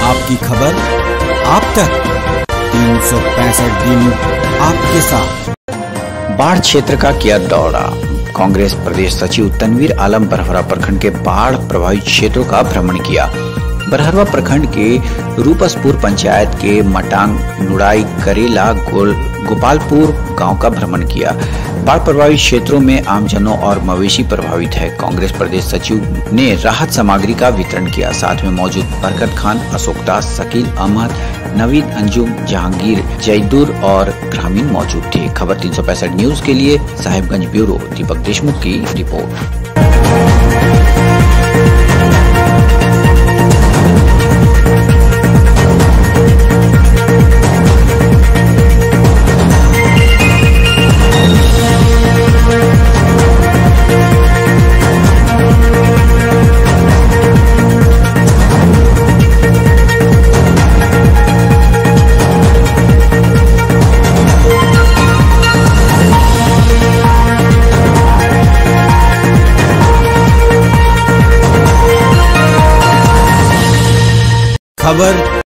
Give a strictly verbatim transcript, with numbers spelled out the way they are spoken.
आपकी खबर आप तक, तीन सौ पैंसठ दिन आपके साथ। बाढ़ क्षेत्र का किया दौरा। कांग्रेस प्रदेश सचिव तनवीर आलम बरहरा प्रखंड के बाढ़ प्रभावित क्षेत्रों का भ्रमण किया। बरहरा प्रखंड के रूपसपुर पंचायत के मटांग, नुड़ाई, करेला, गोल गोपालपुर गांव का भ्रमण किया। बाढ़ प्रभावित क्षेत्रों में आमजनों और मवेशी प्रभावित है। कांग्रेस प्रदेश सचिव ने राहत सामग्री का वितरण किया। साथ में मौजूद बरकत खान, अशोक दास, शकील अहमद, नवीद, अंजुम, जहांगीर, जयदुर और ग्रामीण मौजूद थे। खबर तीन सौ पैंसठ न्यूज के लिए साहिबगंज ब्यूरो दीपक देशमुख की रिपोर्ट। खबर